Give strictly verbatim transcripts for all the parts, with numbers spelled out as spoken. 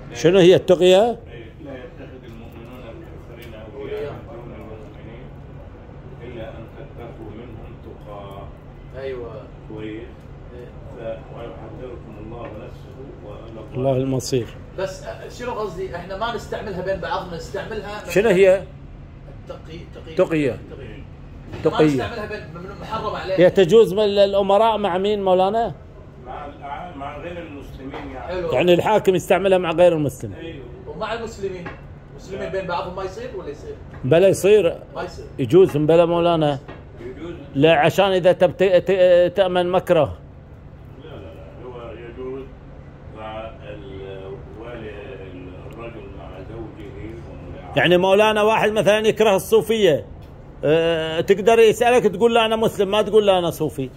شنو هي التقية؟ لا يتخذ المؤمنون الكافرين أولياء من دون المؤمنين إلا أن تتقوا منهم تقى. أيوه كويس. ويحذركم الله نفسه الله المصير. بس شنو قصدي؟ احنا ما نستعملها بين بعضنا، نستعملها شنو هي؟ التقي تقية تقية. ما تقية. نستعملها بين محرم عليه. هي تجوز من الأمراء مع مين مولانا؟ مع مع غير المسلمين يعني. حلو. يعني الحاكم يستعملها مع غير المسلم. ايوه. ومع المسلمين، المسلمين بين بعضهم ما يصير ولا يصير؟ بلا يصير. ما يصير. يجوز بلا مولانا. يجوز. لا عشان إذا تبت تأمن مكره. لا لا لا هو يجوز مع الوالي الرجل مع زوجه ومع يعني مولانا واحد مثلا يكره الصوفية، أه تقدر يسألك تقول له أنا مسلم، ما تقول له أنا صوفي.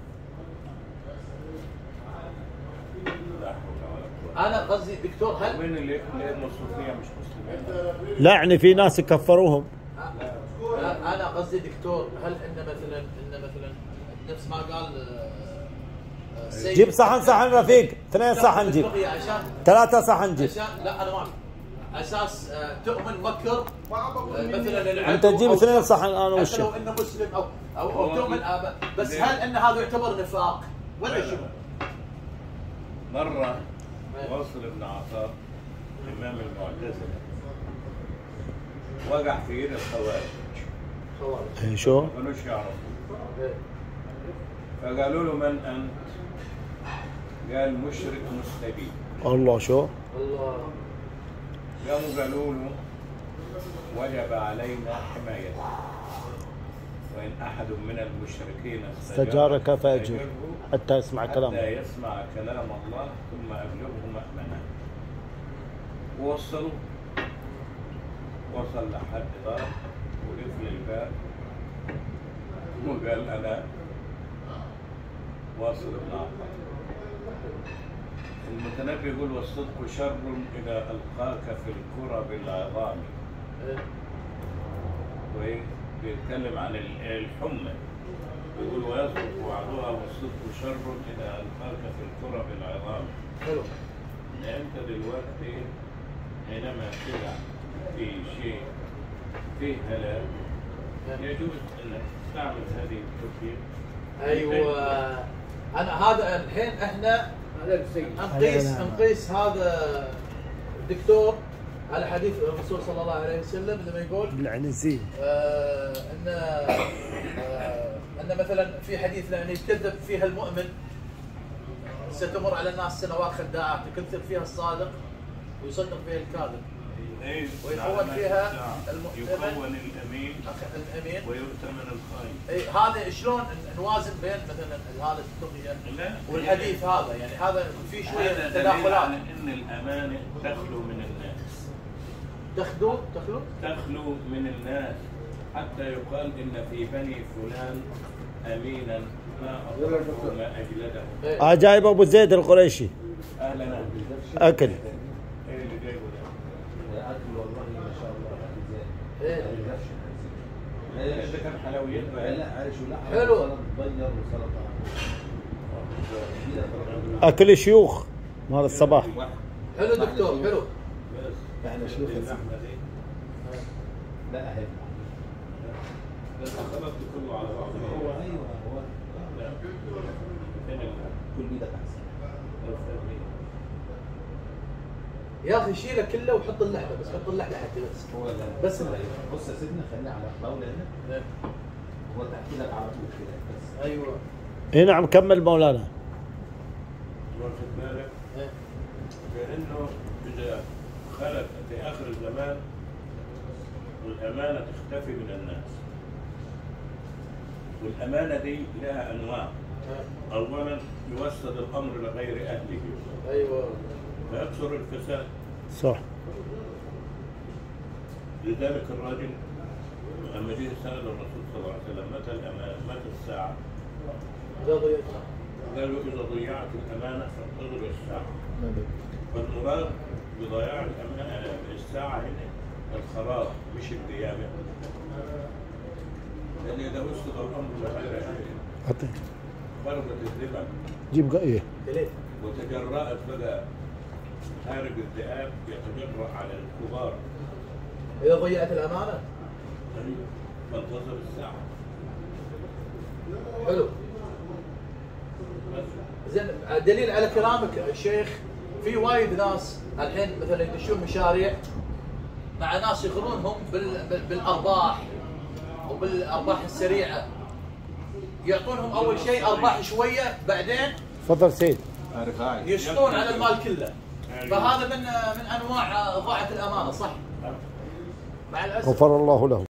انا قصدي دكتور هل وين اللي اللي الصوفية مش مسلمين؟ لا يعني في ناس يكفروهم. انا قصدي دكتور هل ان مثلا ان مثلا نفس ما قال آه، السيد جيب صحن صحن رفيق، اثنين صحن جيب، عشان ثلاثة صحن جيب. عشان لا انا ما اساس آه، تؤمن مكر آه، مثلا العدو انت تجيب أو- اثنين صحن انا حتى وش. لو انه مسلم او او, أو تؤمن آه، بس هل ان هذا يعتبر نفاق ولا شنو؟ مرة واصل بن عطاء إمام المعتزلة وقع في ايد الخوارج. خوارج. شو؟ ما كانوش يعرفوا. إيه. فقالوا له من أنت؟ قال مشرك مستبين. الله شو؟ الله. قاموا قالوا له وجب علينا حمايته، وإن أحد من المشركين استجارك فأجره حتى يسمع كلامه. حتى يسمع كلام الله ثم أبلغه مأمنه. ووصلوا وصل لحد باب وقفل الباب وقال أنا واصل بن عطاء. المتنبي يقول والصدق شر إذا ألقاك في الكرة بالعظام. ويتكلم عن الحمى يقول ويصدق وعدها والصدق شر إذا ألقاك في الكرة بالعظام. حلو. أنت دلوقتي حينما تقع في شيء فيه هلاك يجوز أنك تستعمل هذه التوفيق. ايوه انا هذا الحين احنا نقيس نقيس هذا الدكتور على حديث الرسول صلى الله عليه وسلم لما يقول بالعنزين آه ان آه ان مثلا في حديث لان يكذب فيها المؤمن ستمر على الناس سنوات خداعات يكذب فيها الصادق ويصدق فيها الكاذب. ويكون فيها يكون الامين الامين ويؤتمن الخائن. اي هذا شلون نوازن بين مثلا هذا التقية والحديث هذا يعني هذا في شويه تداخلات. على ان الامانه تخلو من الناس. تخلو تخلو تخلو من الناس حتى يقال ان في بني فلان امينا ما اطرقه ما اجلده. اه جايب ابو زيد القريشي. اهلا اكل. ايه اللي جايبه ده؟ اكل والله ما شاء الله ايه ده كان حلويات بقى. لا عيش ولحم حلو. وسلطه بيض وسلطه. اكل شيوخ مال الصباح. حلو دكتور حلو. احنا شيوخ اللحمه دي لا اهي بس خلطت كله على بعضه. هو ايوه هو فين كل ايدك احسن. يا اخي شيله كله وحط اللحمه بس حط اللحمه حتى بس هو لا بس اللحمه. بص يا سيدنا خلينا على طاوله هنا. هو تحكي لك على طول كده بس. ايوه. اي نعم كمل مولانا. واخد بالك؟ إيه. لانه اذا خلت في اخر الزمان الامانه تختفي من الناس. والامانه دي لها انواع. اولا يوسد الامر لغير اهله. ايوه. فيكثر الفساد. صح. لذلك الراجل لما جه سأل الرسول صلى الله عليه وسلم متى الأمانة متى الساعة؟ إذا ضيعتها. قالوا إذا ضيعت الأمانة فانتظروا الساعة. فالمراد بضياع الأمانة الساعة هنا الخراب مش القيامة. لأن إذا وصل الأمر لغير أهله اعطيه. فرضت الذمم. جيب ايه. ثلاثة. وتجرأت بقى هارب الذئاب يتجرأ على الكبار. اذا ضيعت الامانه فانتظر الساعه. حلو. زين، دليل على كلامك شيخ، في وايد ناس الحين مثلا يدشون مشاريع مع ناس يغرونهم بال... بال... بالارباح وبالارباح السريعه، يعطونهم اول شيء ارباح شويه، بعدين تفضل سيد. يشطون على المال كله. فهذا من من انواع ضاعت الامانه، صح؟ مع الاسف. غفر الله له.